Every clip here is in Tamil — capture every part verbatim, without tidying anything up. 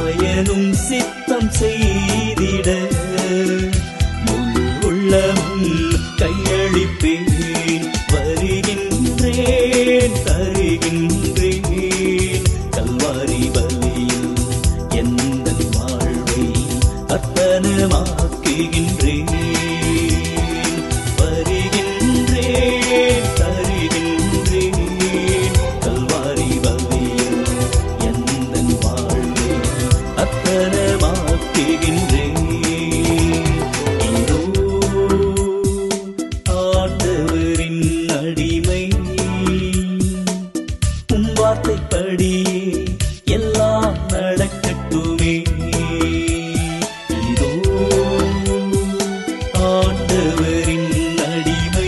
பயனும் சித்தம் செய்திட முழு உள்ளமும் கையளிப்பேன். வருகின்றேன் தருகின்றேன் கல்வாரி பலியில் எந்தன் வாழ்வை அர்ப்பணமாக்குகின்றேன். வருகின்றேன் தருகின்றேன் கல்வாரி பலியில் எந்தன் வாழ்வை அர்ப்பணமாக்குகின்றேன். இதோ ஆண்டவரின் அடிமை, உம் வார்த்தைப்படியே எல்லாம் நடக்கட்டுமே. இதோ ஆண்டவரின் அடிமை,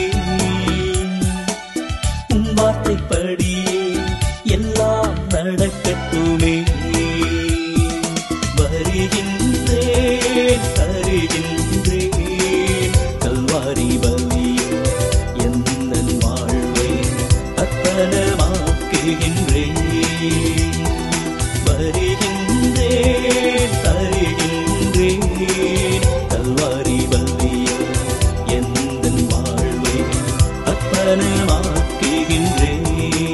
உம் வார்த்தைப்படியே எல்லாம் நடக்கட்டுமே. வருகின்றேன் தருகின்றேன் கல்வாரி பலியில் எந்தன் வாழ்வை அர்ப்பணமாக்குகின்றேன். வருகின்றேன் தருகின்றேன் கல்வாரி பலியில் எந்தன் வாழ்வை அர்ப்பணமாக்குகின்றேன்.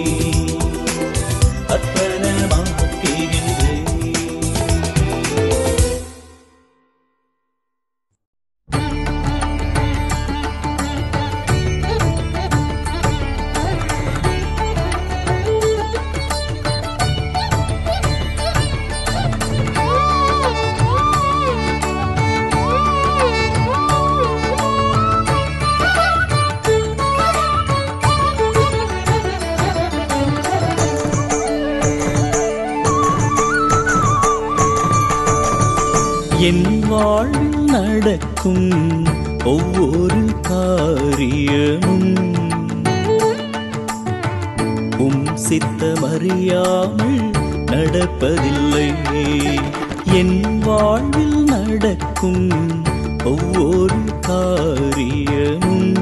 அர்ப்பணமாக்குகின்றேன். என் வாழ்வில் நடக்கும் ஒவ்வொரு காரியமும் உம் சித்தமறியாமல் நடப்பதில்லை. என் வாழ்வில் நடக்கும் ஒவ்வொரு காரியமும்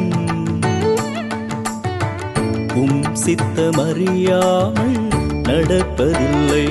உம் சித்தமறியாமல் நடப்பதில்லை.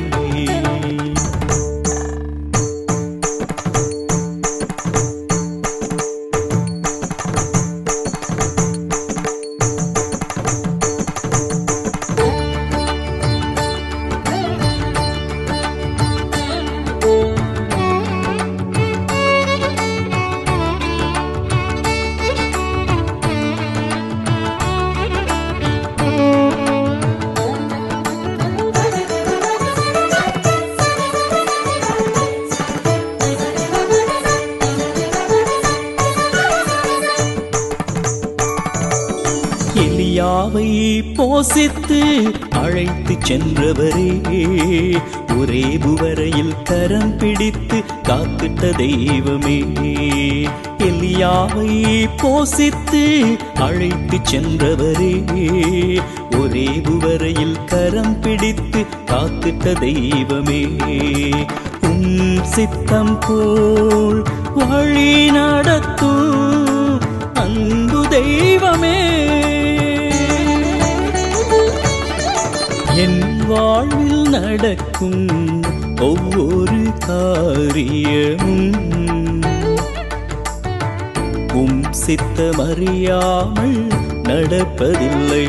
எலியாவை போசித்து அழைத்து சென்றவரே, ஒரே புவரையில் கரம் பிடித்து காத்திட்ட தெய்வமே. எலியாவை போசித்து அழைத்து சென்றவரே, ஒரே புவரையில் கரம் பிடித்து காத்திட்ட தெய்வமே. உம் சித்தம் போல் வழி நடத்தும் அன்பு தெய்வமே. என் வாழ்வில் நடக்கும் ஒவ்வொரு காரியமும் உம் சித்தமறியாமல் நடப்பதில்லை.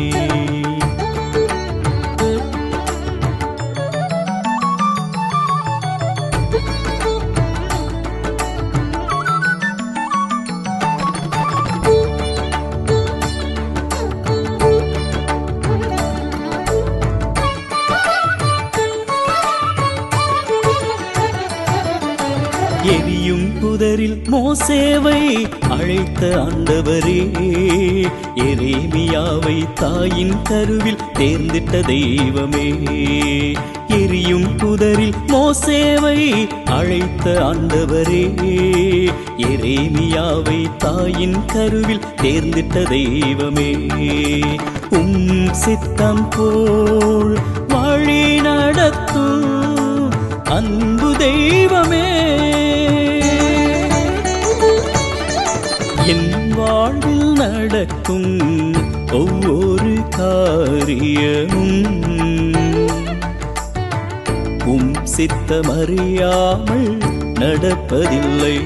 எரியும் புதரில் மோசேவை அழைத்த ஆண்டவரே, எரேமியாவை தாயின் கருவில் தேர்ந்திட்ட தெய்வமே. எரியும் புதரில் மோசேவை அழைத்த ஆண்டவரே, எரேமியாவை தாயின் கருவில் தேர்ந்திட்ட தெய்வமே. உம் சித்தம் போல் வழி நடத்தும் அன்பு தெய்வமே. என் வாழ்வில் நடக்கும் ஒவ்வொரு காரியமும் உம் சித்தமறியாமல் நடப்பதில்லை.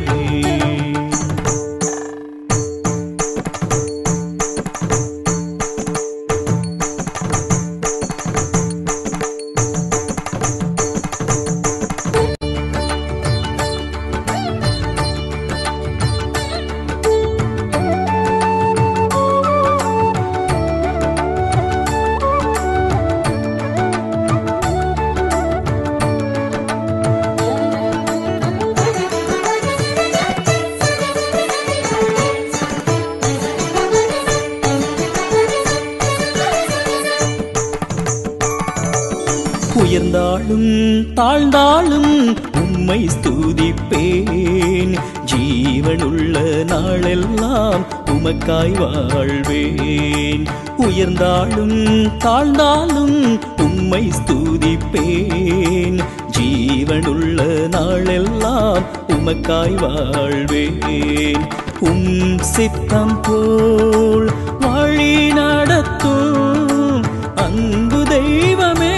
உயர்ந்தாலும் தாழ்ந்தாலும் உம்மை ஸ்துதிப்பேன். ஜீவனுள்ள நாளெல்லாம் உமக்காய் வாழ்வேன். உயர்ந்தாலும் தாழ்ந்தாலும் உம்மை ஸ்துதிப்பேன். ஜீவனுள்ள நாளெல்லாம் உமக்காய் வாழ்வேன். உம் சித்தம் போல் வழி நடத்தும் அன்பு தெய்வமே,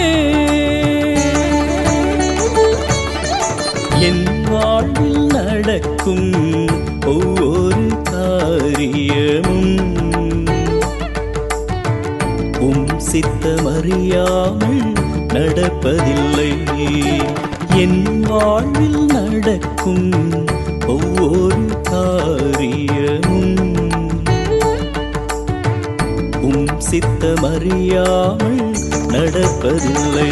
என் வாழ்வில் நடக்கும் ஒவ்வொரு காரியமும் உம் சித்தமறியாமல் நடப்பதில்லை. என் வாழ்வில் நடக்கும் ஒவ்வொரு காரியமும் உம் சித்தமறியாமல் நடப்பதில்லை.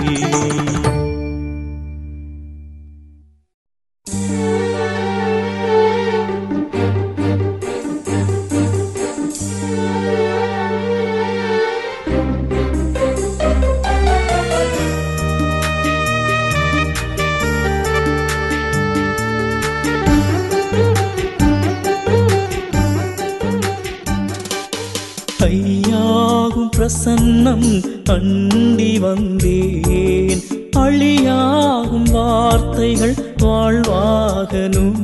ஐயாகும் பிரசன்னம் அண்டி வந்தேன். அழியாகும் வார்த்தைகள் வாழ்வாகனும்.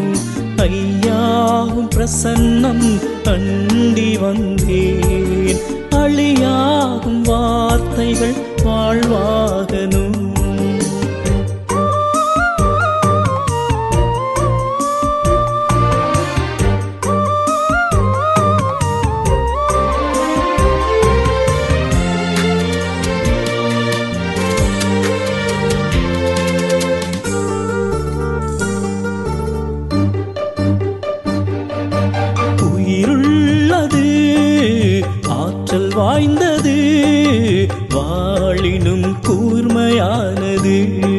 ஐயாகும் பிரசன்னம் அண்டி வந்தேன். அழியாகும் வார்த்தைகள் வாழ்வாகனும். ஆற்றல் வாய்ந்தது, வாழினும் கூர்மையானது.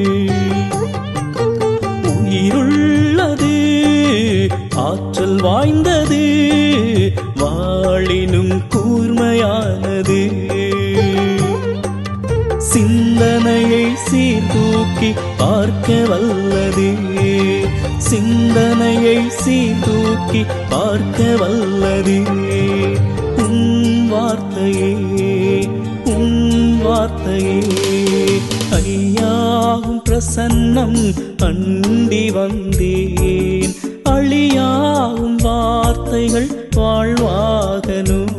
உயிருள்ளது, ஆற்றல் வாய்ந்தது, வாழினும் கூர்மையானது. சிந்தனையை சீர்தூக்கி பார்க்க வல்லது. சிந்தனையை சீர்தூக்கி பார்க்க வல்லது. உன் வார்த்தையே, உன் வார்த்தையே. ஐயாகும் பிரசன்னம் அண்டி வந்தேன். அழியாகும் வார்த்தைகள் வாழ்வாகனும்.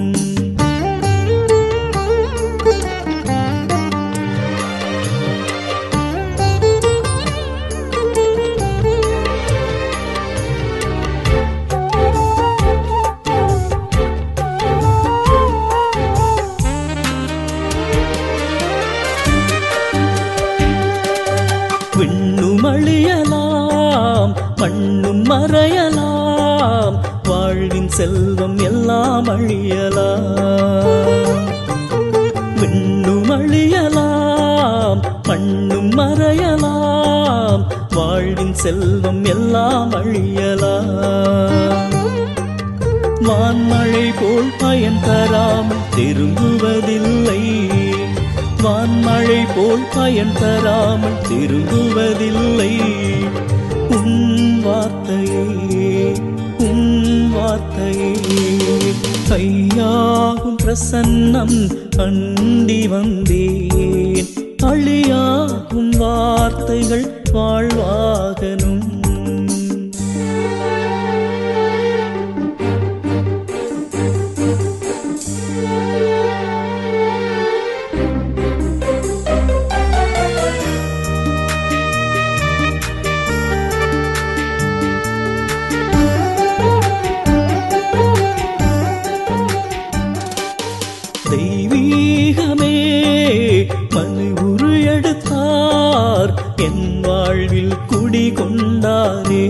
விண்ணும் அழியலாம், மண்ணும் மறையலாம், வாழ்வின் செல்வம் எல்லாம் அழியலாம். விண்ணும் அழியலாம், மண்ணும் மறையலாம், வாழ்வின் செல்வம் எல்லாம் அழியலாம். வான்மழை போல் பயன் தராமல் திரும்புவதில்லை. வான்மழை போல் பயன் தராமல் திரும்புவதில்லை. உன் வார்த்தையே, உன் வார்த்தையே. ஐயாகும் பிரசன்னம் அண்டி வந்தேன். அழியாகும் வார்த்தைகள் வாழ்வாகனும். வாழ்வில் குடிகொண்டாரே.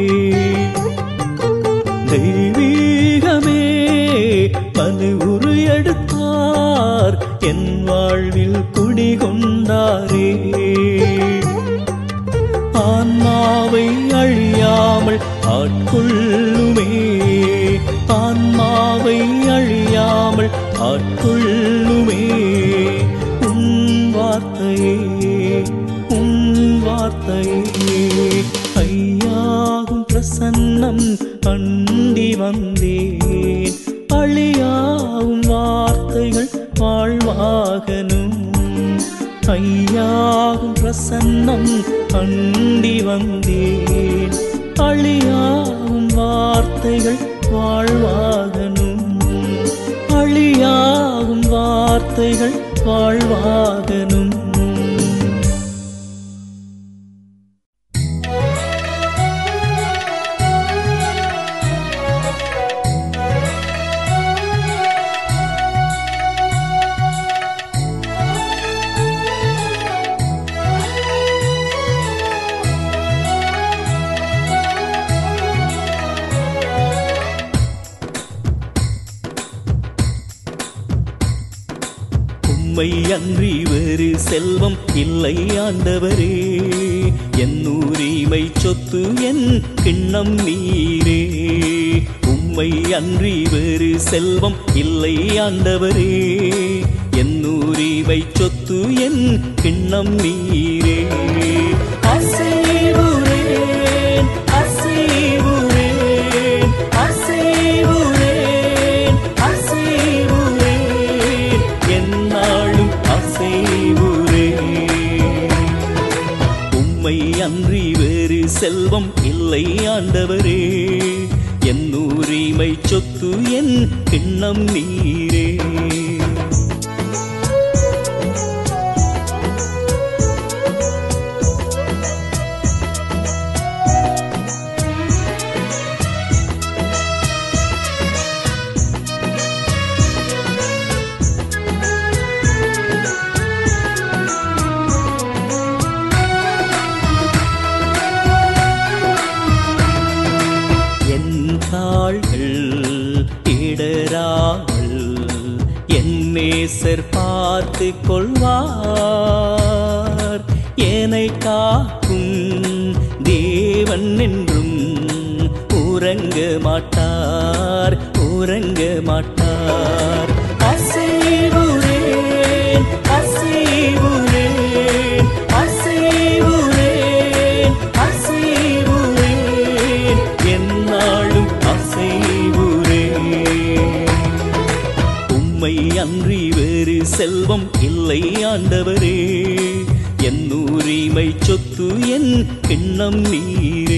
தெய்வீகமே மனு உரு எடுத்தார், என் வாழ்வில் குடிகொண்டாரே. ஆன்மாவை அழியாமல் ஆட்கொள்ளுமே, ஆன்மாவை அழியாமல் ஆட்கொள்ளுமே. உன் வார்த்தையே, உன் வார்த்தையே. ஐயாகும் பிரசன்னம் அண்டி வந்தேன், அழியாகும் வார்த்தைகள் வாழ்வாகனும். ஐயாகும் பிரசன்னம் அண்டி வந்தேன், அழியாகும் வார்த்தைகள் வாழ்வாகனும். அழியாகும் வார்த்தைகள் வாழ்வாகனும். உம்மை அன்றி வேறு செல்வம் இல்லை ஆண்டவரே, என் உரிமை சொத்து என் கிண்ணம் நீரே. உம்மை அன்றி வேறு செல்வம் இல்லை ஆண்டவரே, என் உரிமை சொத்து என் கிண்ணம் நீரே. அசைவுறேன், அசைவுறேன், அசைவுறேன், அசைவுறேன், என்னாலும் அசைவுறேன். உம்மை அன்றி வேறு செல்வம் இல்லை ஆண்டவரே, என் உரிமை சொத்து என் கிண்ணம் நீரே. நேசர் பார்த்து கொள்வார், என்னை காக்கும் தேவன் என்றும் உறங்க மாட்டார், உறங்க மாட்டார். அசைவுறேன், அசைவுறேன், அசைவுறேன், அசைவுறேன், என்னாலும் அசைவுறேன். உம்மை அன்றி வேறு செல்வம் இல்லை ஆண்டவரே, என் உரிமை சொத்து என் கிண்ணம் நீரே.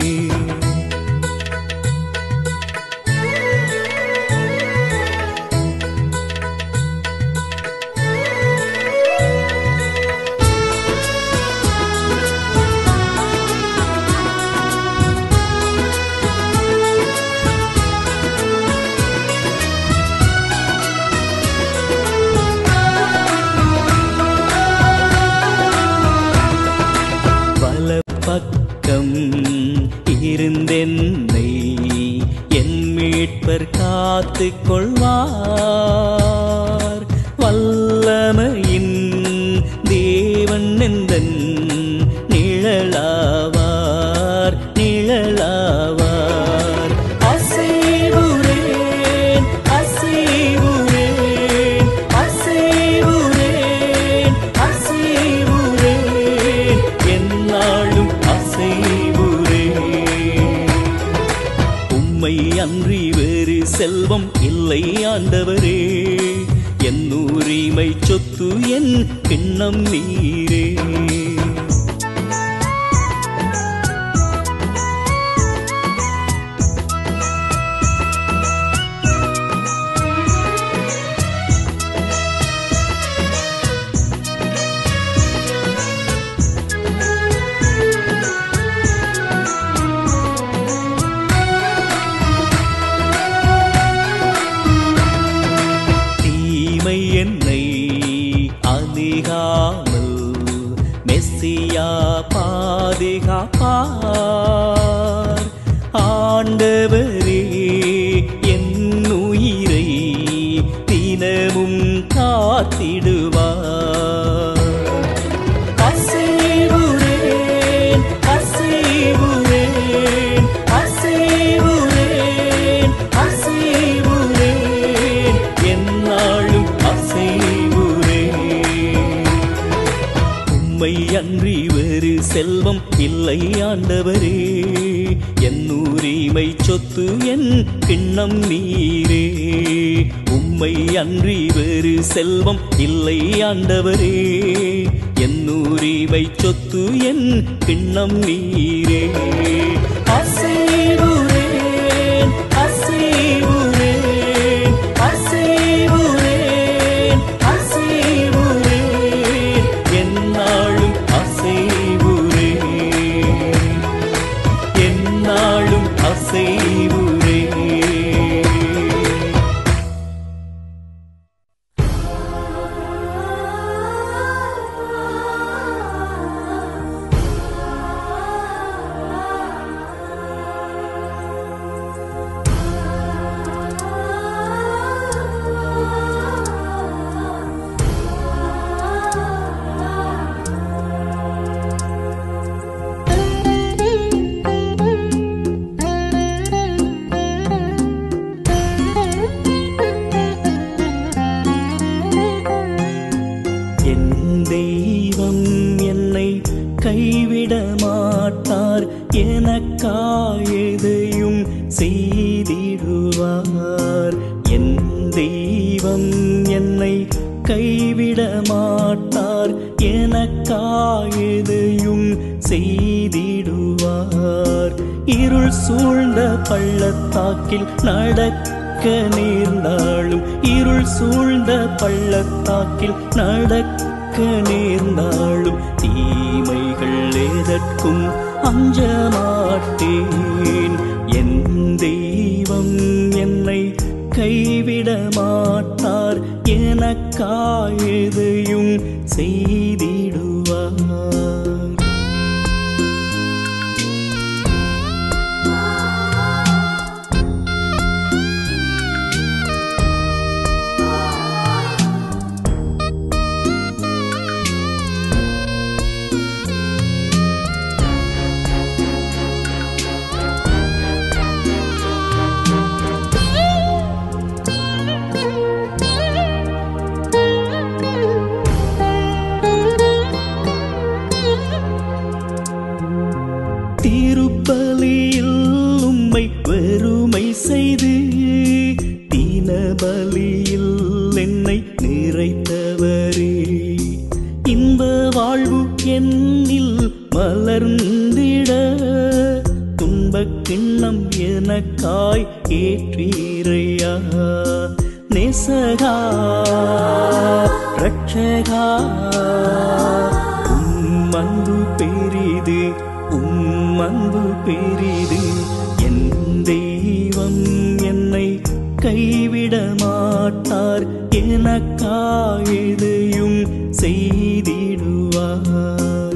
பக்கம் இருந்தென்னை என் மீட்பர் காத்து கொள்வார், வல்லமையின் தேவன் எந்தன் நிழலாவார், நிழலாவார். அசைவுறேன், அசைவுறேன், அசைவுறேன், அசைவுறேன், என்னாலும் அசைவுறேன். உம்மை அன்றி வேறு செல்வம் இல்லை ஆண்டவரே, என் உரிமை சொத்து என் கிண்ணம் நீரே. என்னை அணிகாமல் மெஸ் பாதுகாப்பார். ஆண்டவரே என் உயிரை தினமும் காத்திடுவார். அசைவுறேன் அசைவுறேன் அசைவுறேன் அசைவுறேன் என்னாலும் அசைவுறேன். உம்மை அன்றி வேறு செல்வம் இல்லை ஆண்டவரே, என் உரிமை சொத்து என் கிண்ணம் நீரே. உம்மை அன்றி வேறு செல்வம் இல்லை ஆண்டவரே, என் உரிமை சொத்து என் கிண்ணம் நீரே. அசைவுறேன் அசைவுறேன் அசைவுறேன் அசைவுறேன் என்னாலும் அசைவுறேன் என்னாலும் அசைவுறேன். கைவிட மாட்டார், எனக்காயதையும் செய்திடுவார். என் தெய்வம் என்னை கைவிட மாட்டார், எனக்காயதையும் செய்திடுவார். இருள் சூழ்ந்த பள்ளத்தாக்கில் நடக்க நேர்ந்தாலும், இருள் சூழ்ந்த பள்ளத்தாக்கில் நடக்க நேர்ந்தாலும், தீமைகள் எதற்கும் அஞ்ச மாட்டேன். என் தெய்வம் என்னை கைவிட மாட்டார், எனக்காயதையும் செய்திடுவார். திருப்பலியில் உம்மை வெறுமை செய்து, தீனபலியில் என்னை நிறைத்தவரே. இந்த வாழ்வு என்னில் மலர்ந்திட, துன்பக் கிண்ணம் எனக்காய் ஏற்றீரையா. நேசகா ரட்சகா, உம் அன்பு பெரிது, உம் அன்பு பெரிது. என் தெய்வம் என்னை கைவிட மாட்டார், எனக்காயதையும் செய்திடுவார்.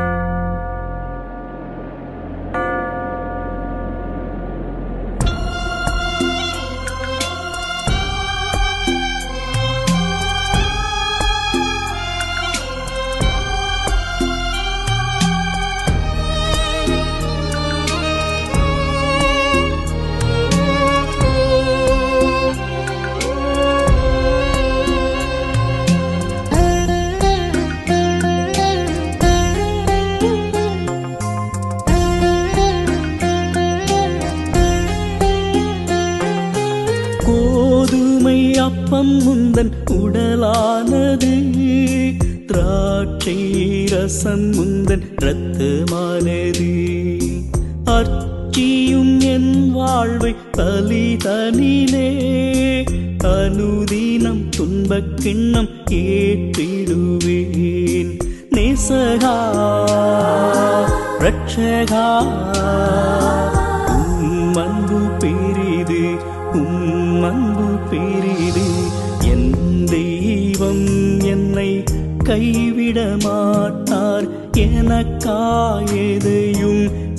கோதுமை அப்பம் முந்தன் உடலானது, திராட்சை ரசம் முந்தன் இரத்தமானது. அர்ச்சியும் என் வாழ்வை பலிதனிலே, அனுதினம் துன்பக் கிண்ணம் ஏற்றிடுவேன். நேசகா ரட்சகா, உம் அன்பு பெரிது, உம் அன்பு பெரிது. என் தெய்வம் என்னை கைவிட மாட்டார், எனக்காயது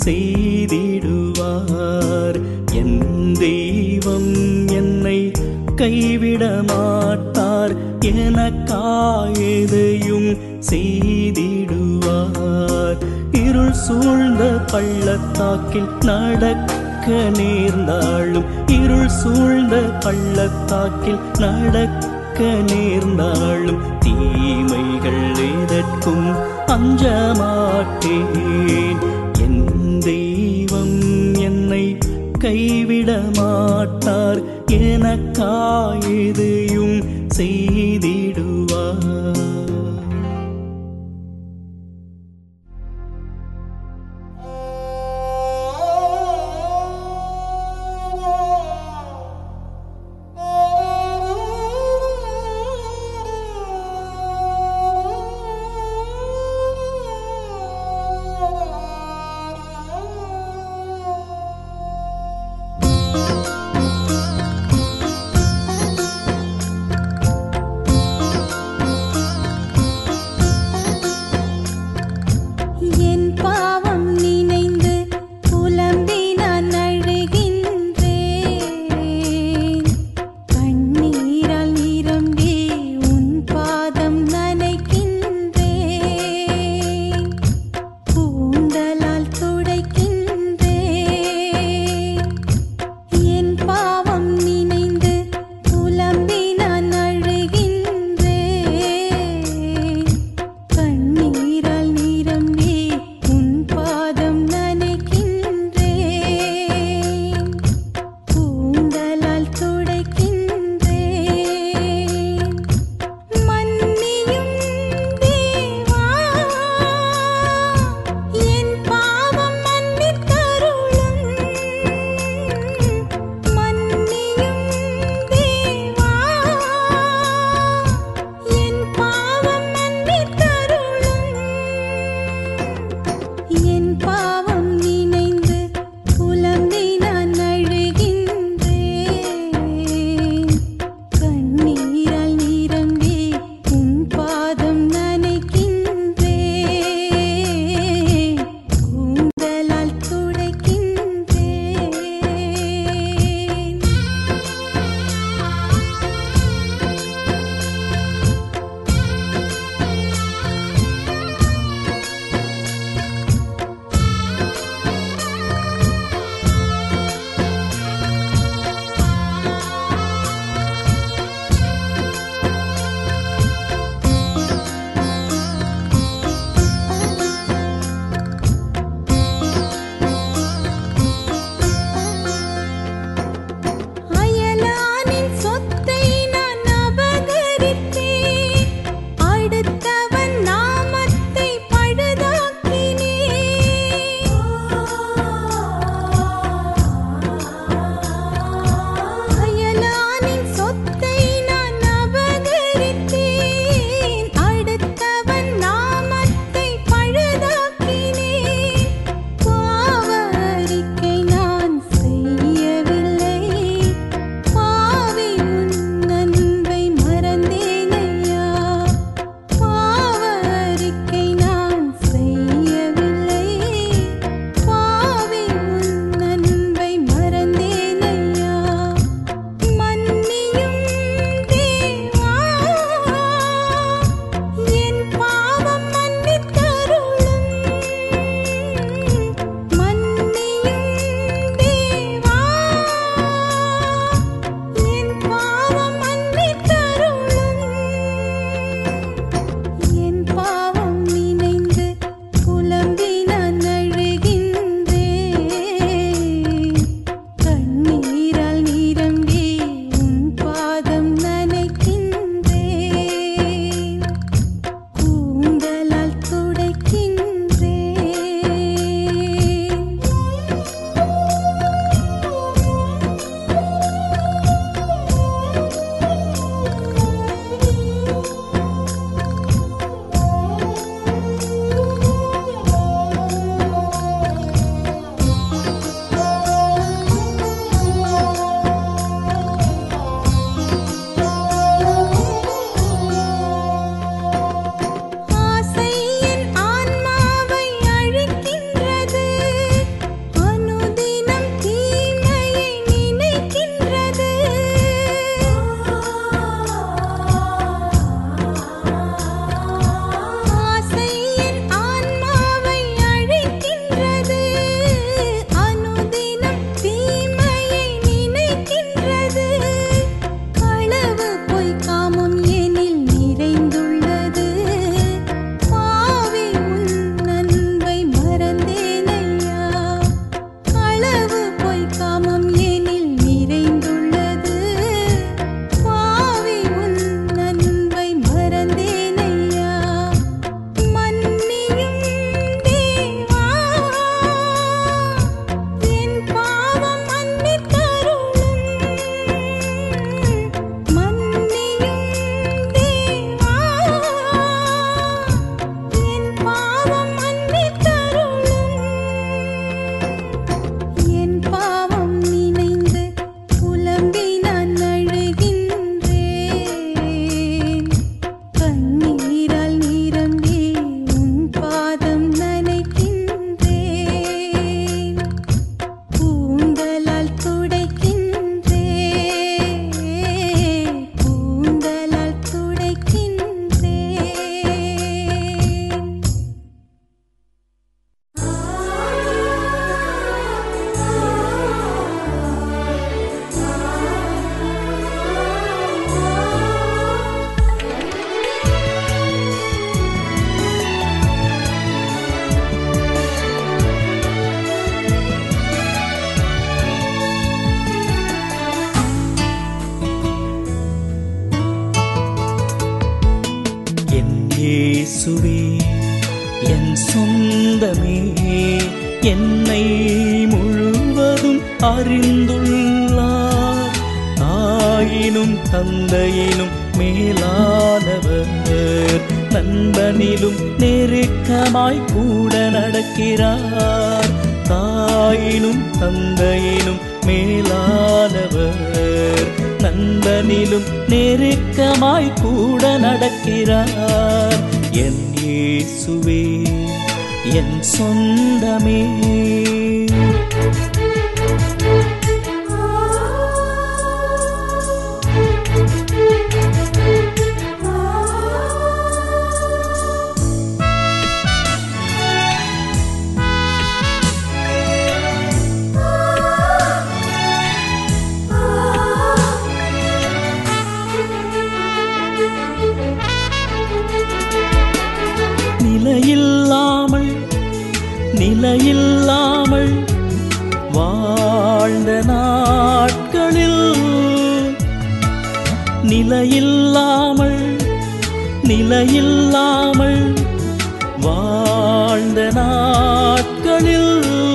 செய்திடுவார். என் தெய்வம் என்னை கைவிட மாட்டார், எனக்காயதையும் செய்திடுவார். இருள் சூழ்ந்த பள்ளத்தாக்கில் நடக்க நேர்ந்தாலும், இருள் சூழ்ந்த பள்ளத்தாக்கில் நடக்க நேர்ந்தாலும், தீமைகள் எதற்கும் அஞ்ச மாட்டேன். என் தெய்வம் என்னை கைவிட மாட்டார், எனக்காயதையும் செய்திடுவார். என்னை முழுவதும் அறிந்துள்ளார். தாயினும் தந்தையினும் மேலானவர், நண்பனிலும் நெருக்கமாய் கூட நடக்கிறார். தாயினும் தந்தையினும் மேலானவர், நண்பனிலும் நெருக்கமாய் கூட நடக்கிறார். என் இயேசுவே என் சொந்தமே. நிலையில்லாமல் நிலையில்லாமல் வாழ்ந்த நாட்களில், நிலையில்லாமல் நிலையில்லாமல் வாழ்ந்த நாட்களில்,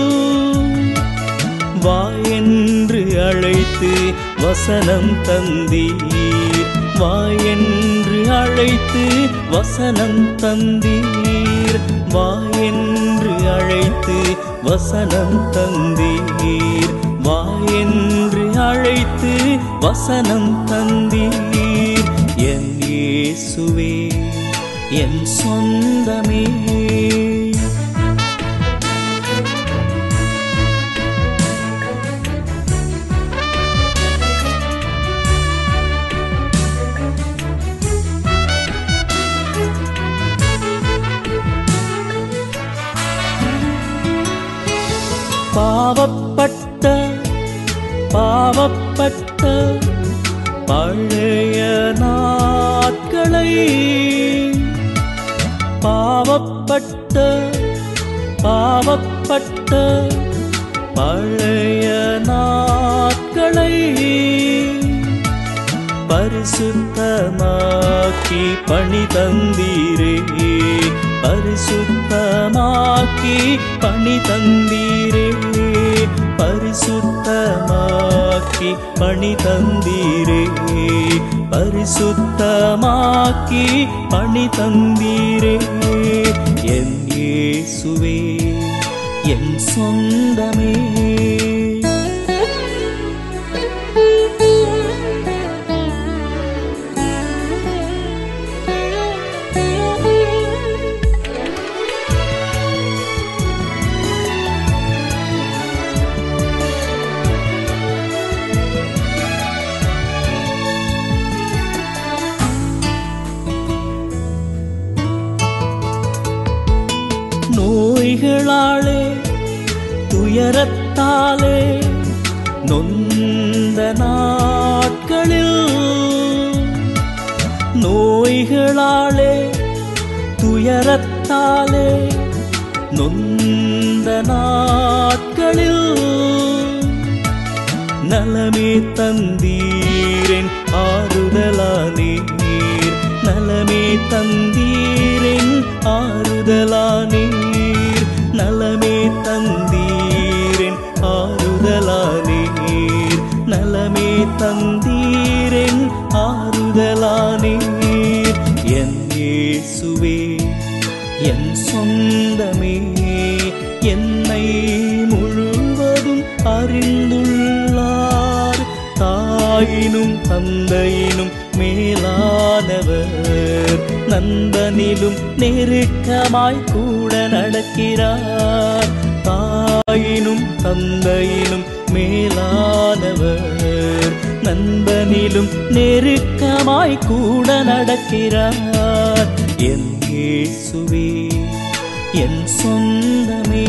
வா என்று அழைத்து வசனம் தந்தீர். வா என்று அழைத்து வசனம் தந்தீர். வா என்று அழைத்து வசனம் தந்தீர். வா என்று அழைத்து வசனம் தந்தீர். என் இயேசுவே என் சொந்தமே. பாவப்பட்ட பாவப்பட்ட பழைய நாட்களை, பாவப்பட்ட பாவப்பட்ட பழைய நாட்களை பரிசுத்தமாக்கி பணி தந்தீரே. பரிசுத்தமாக்கி பணி தந்தீரே. பரிசுத்தமாக்கி பணி தந்தீரே. பரிசுத்தமாக்கி பணி தந்தீரே. என் இயேசுவே என் சொந்தமே. நோய்களாலே துயரத்தாலே நொந்த நாட்களில், நோய்களாலே துயரத்தாலே நொந்த நாட்களில், நலமே தந்தீரேன் ஆறுதலானீர். நலமே தந்தீரேன் ஆறுதலானீர். நலமே தந்தீரேன் ஆறுதலானீர். நலமே தந்தீரேன் ஆறுதலானீர். என் இயேசுவே என் சொந்தமே. என்னை முழுவதும் அறிந்துள்ளார். தாயினும் தந்தையினும் மேலானவர், நண்பனிலும் நெருக்கமாய் கூட நடக்கிறார். தாயினும் தந்தையிலும் மேலானவர், நண்பனிலும் நெருக்கமாய் கூட நடக்கிறார். என் இயேசுவே என் சொந்தமே.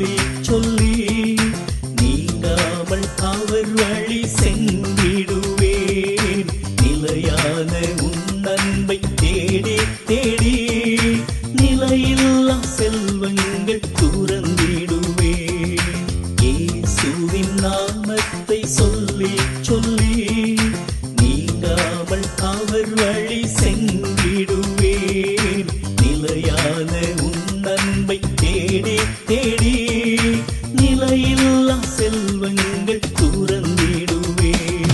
சொல்லி சொல்லி நீங்காமல் அவர் வழி சென்றிடுவேன். நிலையான உன் அன்பை தேடி தேடி நிலையில்லா செல்வங்கள் துறந்திடுவேன். இயேசுவின் நாமத்தை சொல்லி சொல்லி நீங்காமல் அவர் வழி சென்றிடுவேன். நிலையான உன் அன்பை தேடி தேடி நிலையில்லா செல்வங்கள் துறந்திடுவேன்.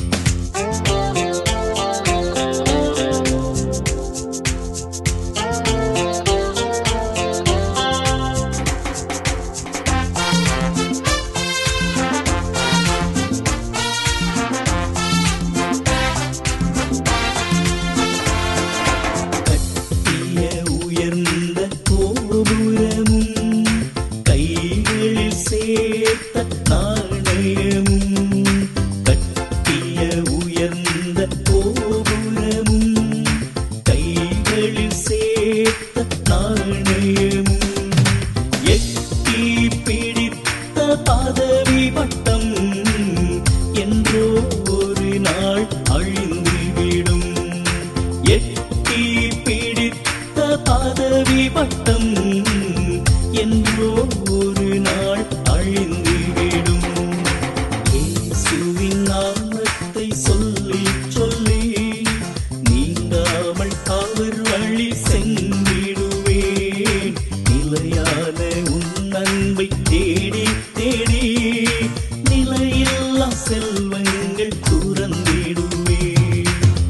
பதவி பட்டம் என்றோ ஒரு நாள் அழிந்துவிடும். எட்டி பிடித்த பதவி பட்டம் என்றோ ஒரு நாள் அழிந்துவிடும். இயேசுவின் நாமத்தை சொல்லி சொல்லி நீங்காமல் அவர் வழி சென்றிடுவேன். நிலையான உன் அன்பை தேடி தேடி நிலையில்லா செல்வங்கள் துறந்திடுவேன்.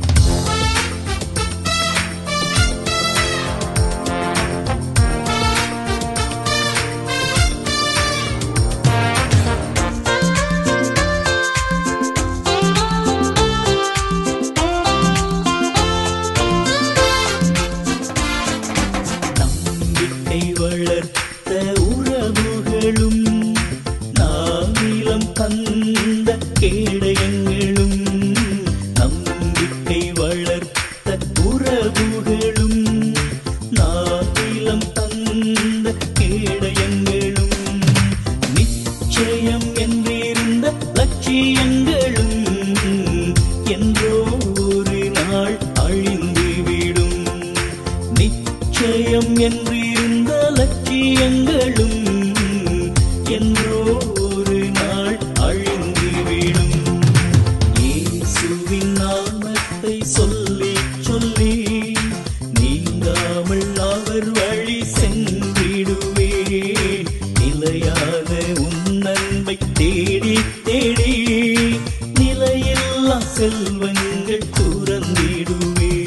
நம்பிக்கை வளர்த்த உறவுகளும் நானிலம் தந்த கேடயங்களும், நம்பிக்கை வளர்த்த உறவுகளும் நானிலம் தந்த கேடயங்களும், நிச்சயம் என்றிருந்த லட்சியங்களும் என்றோ ஒரு நாள் அழிந்துவிடும். நிச்சயம் என்றிருந்த லட்சியங்களும் என்றோ ஒரு நாள் அழிந்துவிடும். இயேசுவின் நாமத்தை சொல்லி சொல்லி நீங்காமல் அவர் வழி சென்றிடுவேன். நிலையான உன் அன்பை தேடி தேடி நிலையில்லா செல்வங்கள் துறந்திடுவேன்.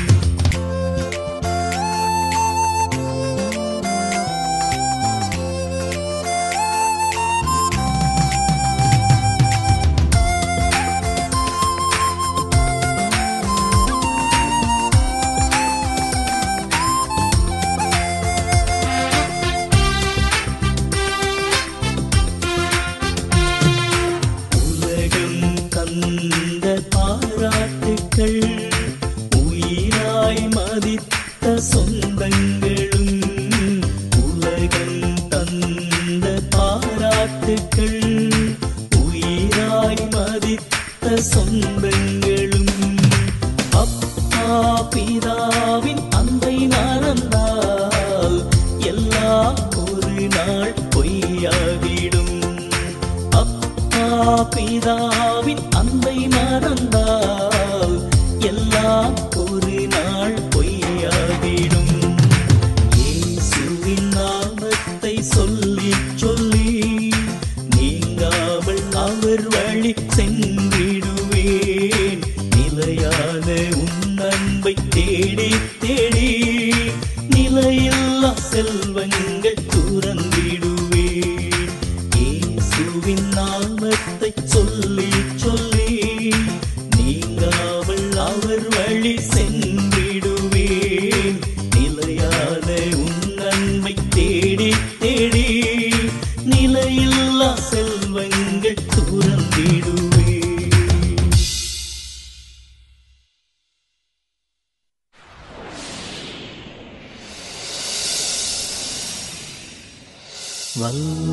தந்த பாராட்டுக்கள் உயிராய் மதித்த சொந்தங்களும், உலகம் தந்த பாராட்டுக்கள் உயிராய் மதித்த சொந்தங்களும், அப்பா பிதாவின் அன்பை மறந்தால் எல்லாம் ஒரு நாள் பொய்யாகிடும். அப்பா பிதாவின் அன்பை மறந்தால் எல்லாம் ஒரு நாள் பொய்யாகிடும். இயேசுவின் நாமத்தை சொல்லி சொல்லி நீங்காமல் அவர் வழி சென்றிடுவேன். நிலையான உன் அன்பை தேடி தேடி நிலையில்லா செல்வங்கள் துறந்திடுவேன். இயேசுவின் நாமத்தை சொல்லி சொல்லி நீங்காமல் அவர் வழி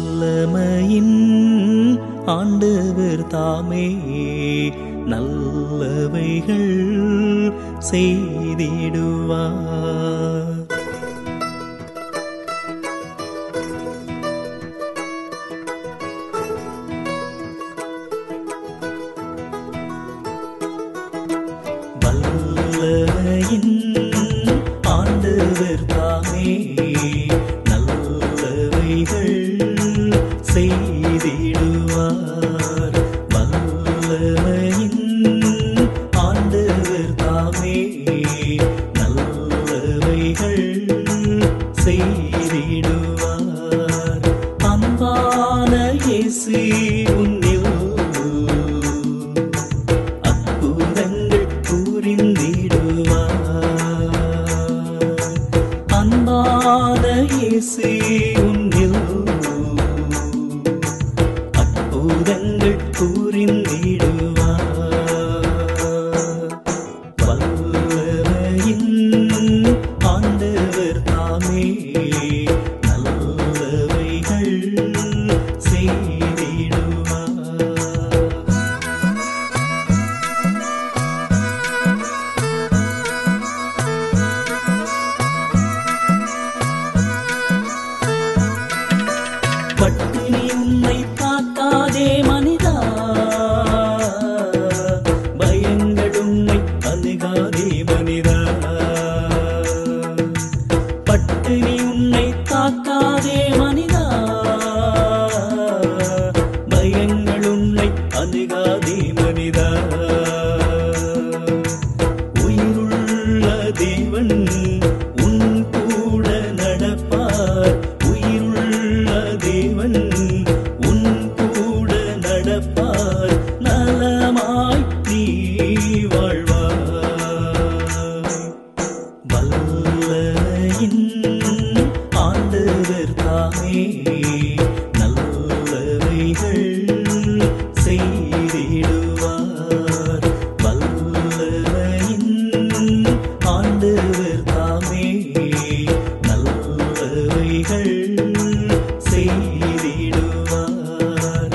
வல்லமையின் ஆண்டவர் தாமே நல்லவைகள் செய்திடுவார். வல்லமையின் ஆண்டவர் தாமே நல்லவைகள் செய்திடுவார். வல்லமையின் ஆண்டவர் தாமே நல்லவைகள் செய்திடுவார். அன்பான இயேசு உன்னில் அற்புதங்கள் புரிந்திடுவார். அன்பான இயேசு உன்னில் அற்புதங்கள் புரிந்திடுவார். வல்லமையின் ஆண்டவர் தாமே நல்லவைகள் செய்திடுவார். பட்டினி உன்னை காக்காதே மனிதா, பயங்கள் உன்னை அணுகாதே மனிதா. பட்டினி உன்னை காக்காதே மனிதா, பயங்கள் உன்னை அணுகாதே மனிதா. உயிருள்ள தேவன் உன் கூட நடப்பார். உயிருள்ள தேவன் உன் கூட நடப்பார். நலமாய் நீ வாழ்வாய். வல்லமையின் ஆண்டவர் தாமே நல்லவைகள் செய்திடுவார். வல்லமையின் ஆண்டவர் தாமே நல்லவைகள் செய்திடுவார்.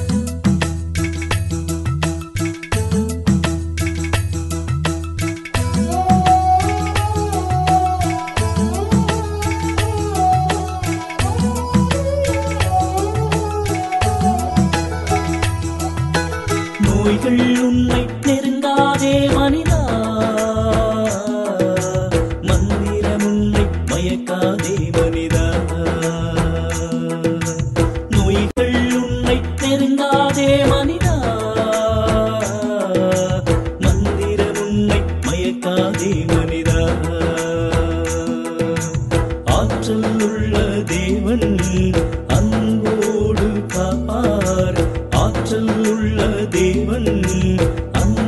நோய்கள் உன்னை நெருங்காதே மனிதா, மந்திரம் உன்னை மயக்காதே மனிதா. நோய்கள் உன்னை நெருங்காதே மனிதா, மந்திரம் உன்னை மயக்காதே மனிதா. ஆற்றல் உள்ள தேவன் அன்போடு காப்பார். ஆற்றல் உள்ள தேவன்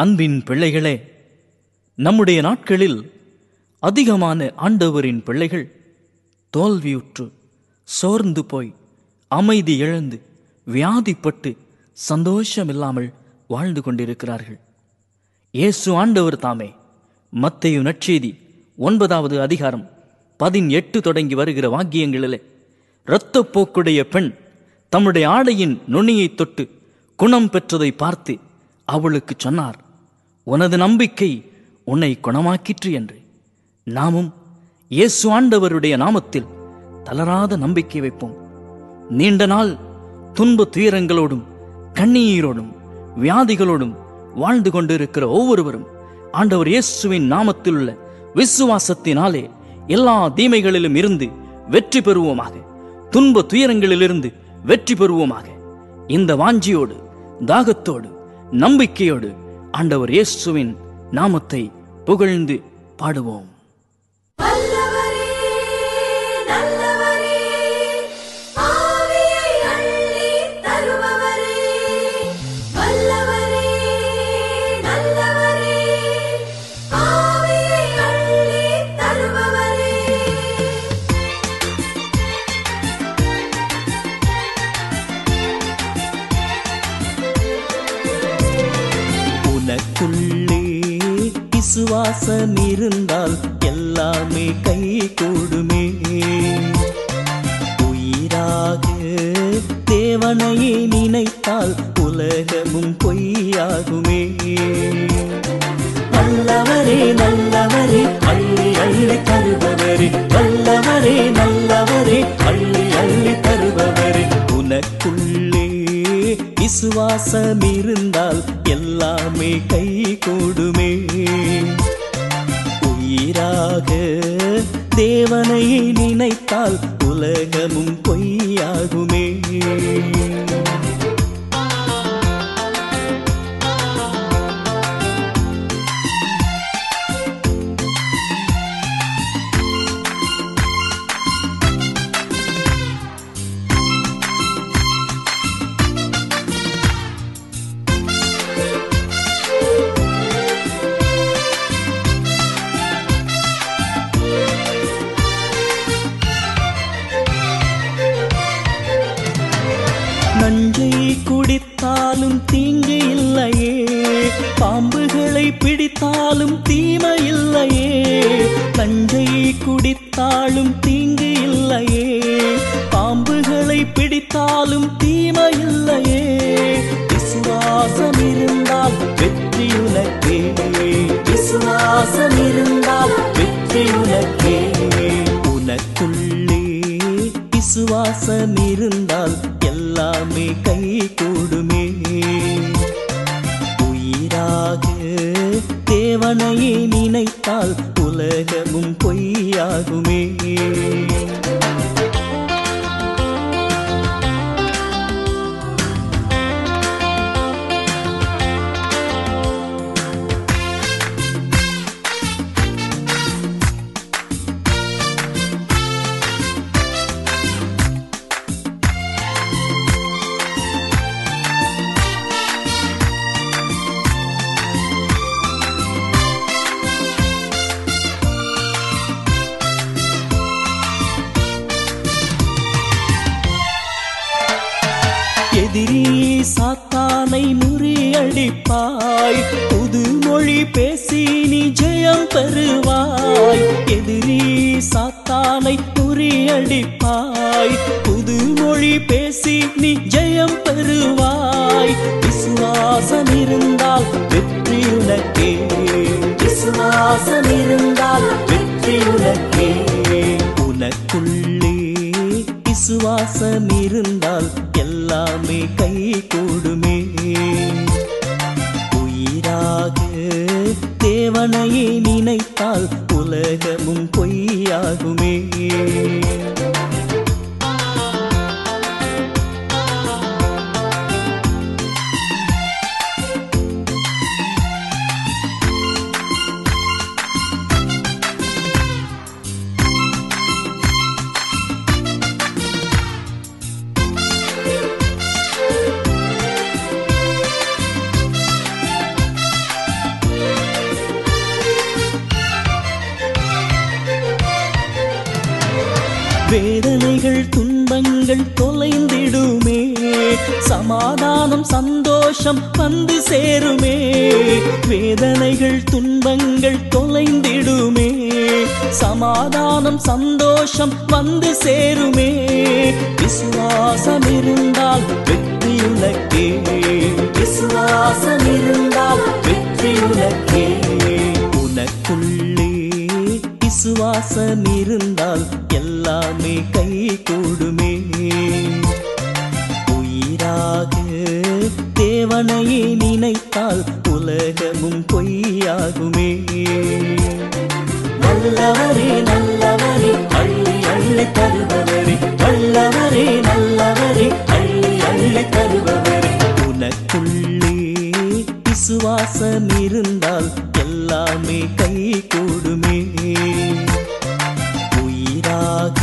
அன்பின் பிள்ளைகளே, நம்முடைய நாட்களில் அதிகமான ஆண்டவரின் பிள்ளைகள் தோல்வியுற்று சோர்ந்து போய் அமைதி இழந்து வியாதிப்பட்டு சந்தோஷமில்லாமல் வாழ்ந்து கொண்டிருக்கிறார்கள். இயேசு ஆண்டவர் தாமே மத்தேயு நற்செய்தி ஒன்பதாவது அதிகாரம் பதினெட்டு தொடங்கி வருகிற வாக்கியங்களிலே, இரத்தப்போக்குடைய பெண் தம்முடைய ஆடையின் நுனியை தொட்டு குணம் பெற்றதை பார்த்து அவளுக்கு சொன்னார், உனது நம்பிக்கை உன்னை குணமாக்கிற்று என்று. நாமும் இயேசு ஆண்டவருடைய நாமத்தில் தளராத நம்பிக்கை வைப்போம். நீண்ட நாள் துன்ப துயரங்களோடும் கண்ணீரோடும் வியாதிகளோடும் வாழ்ந்து கொண்டிருக்கிற ஒவ்வொருவரும் ஆண்டவர் இயேசுவின் நாமத்தில் உள்ள விசுவாசத்தினாலே எல்லா தீமைகளிலும் இருந்து வெற்றி பெறுவோமாக. துன்ப துயரங்களிலிருந்து வெற்றி பெறுவோமாக. இந்த வாஞ்சியோடு தாகத்தோடு நம்பிக்கையோடு ஆண்டவர் இயேசுவின் நாமத்தை புகழ்ந்து பாடுவோம். உனக்குள்ளே விசுவாசம் இருந்தால் எல்லாமே கை கூடுமே. உயிராக தேவனையே நினைத்தால் உலகமும் பொய்யாகுமே. நல்லவரே நல்லவரே அள்ளி அள்ளி தருபவரே, நல்லவரே நல்லவரே அள்ளி அள்ளி தருபவரே. உனக்குள்ளே விசுவாசம் இருந்தால் எல்லாமே கை கூடுமே. உயிராக தேவனை நினைத்தால் உலகமும் பொய்யாகுமே. நஞ்சை குடித்தாலும் தீங்கு இல்லையே, பாம்புகளை பிடித்தாலும் தீமை இல்லையே. நஞ்சை குடித்தாலும் தீங்கு இல்லையே, பாம்புகளை பிடித்தாலும் தீமை இல்லையே. விசுவாசம் இருந்தால் வெற்றி உனக்கே, விசுவாசம் இருந்தால் வெற்றி உனக்கே. உனக்குள்ளே விசுவாசம் இருந்தால் எல்லாமே கை கூடுமே. உயிராக தேவனையே நினைத்தால் உலகமும் பொய்யாகுமே. எதிரி சாத்தானை முறியடிப்பாய், புது மொழி பேசி நீ ஜெயம் பெறுவாய். எதிரி சாத்தானை முறியடிப்பாய், புது மொழி பேசி நீ ஜெயம் பெறுவாய். விசுவாசம் இருந்தால் வெற்றி உனக்கே, விசுவாசம் இருந்தால் வெற்றி உனக்கே. உனக்குள்ளே விசுவாசம் இருந்தால் எல்லாமே கை கூடுமே. உயிராக தேவனையே நினைத்தால் உலகமும் பொய்யாகுமே. வேதனைகள் துன்பங்கள் தொலைந்திடுமே, சமாதானம் சந்தோஷம் வந்து சேருமே. வேதனைகள் துன்பங்கள் தொலைந்திடுமே, சமாதானம் சந்தோஷம் வந்து சேருமே. விசுவாசம் இருந்தால் வெற்றி உனக்கே, விசுவாசம் இருந்தால் வெற்றி உனக்கே. உனக்குள்ளே விசுவாசம் இருந்தால் எல்லாமே கை கூடுமே. உயிராக தேவனையே நினைத்தால் உலகமும் பொய்யாகுமே. நல்லவரே நல்லவரே அள்ளி அள்ளி தருபவரே, நல்லவரே நல்லவரே அள்ளி அள்ளி தருபவரே. உனக்குள்ளே விசுவாசம் இருந்தால் எல்லாமே கை கூடுமே. உயிராக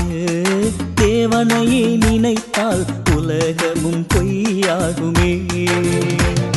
தேவனையே நினைத்தால் உலகமும் பொய்யாகுமே.